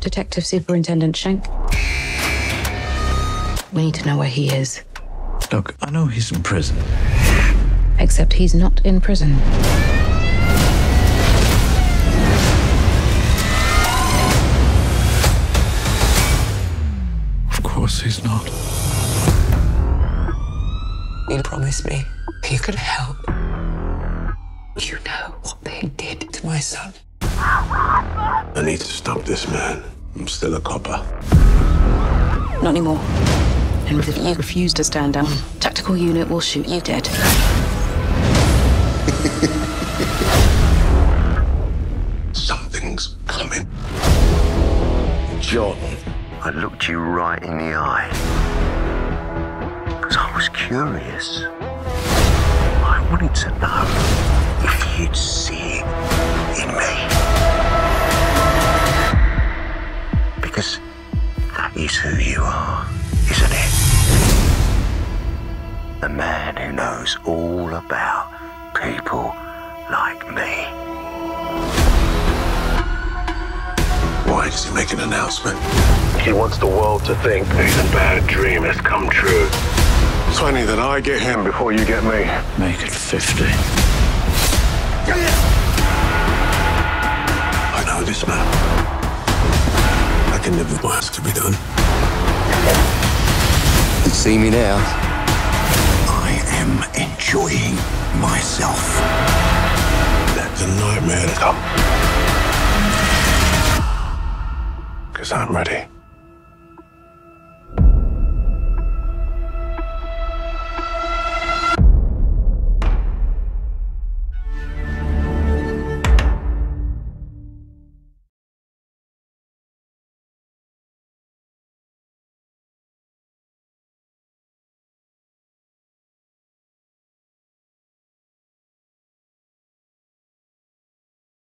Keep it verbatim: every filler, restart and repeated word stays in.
Detective Superintendent Schenk. We need to know where he is. Look, I know he's in prison. Except he's not in prison. Of course he's not. You promised me you could help. You know what they did to my son. I need to stop this man. I'm still a copper. Not anymore. And if you refuse to stand down, tactical unit will shoot you dead. Something's coming. John, I looked you right in the eye. Because I was curious. I wanted to know if you'd see it in me. Because that is who you are, isn't it? A man who knows all about people like me. Why does he make an announcement? He wants the world to think his bad dream has come true. It's funny that I get him before you get me. Make it fifty. I know this man. I can live with what has to be done. You see me now? I am enjoying myself. Let the nightmare come. Because I'm ready.